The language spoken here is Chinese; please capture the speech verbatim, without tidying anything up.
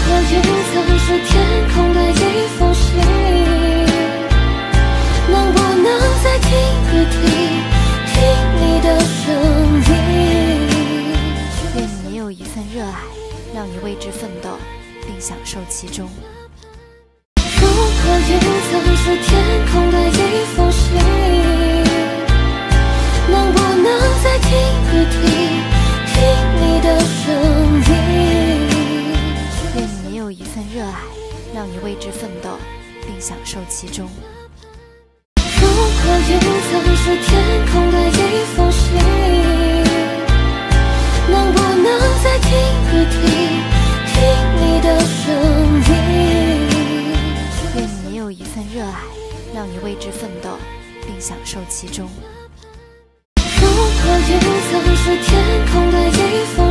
果云层是天空的一封信，能不能再听一听，听你的声音？ 愿你也有一份热爱，让你为之奋斗，并享受其中。 如果云层是天空的一封信，能不能再听一听，听你的声音？ 愿你也有一份热爱，让你为之奋斗，并享受其中。 如果云层是天空的一封信，能不能再听一听，听你的声音？ 愿你也有一份热爱，让你为之奋斗，并享受其中。 如果云层是天空的一封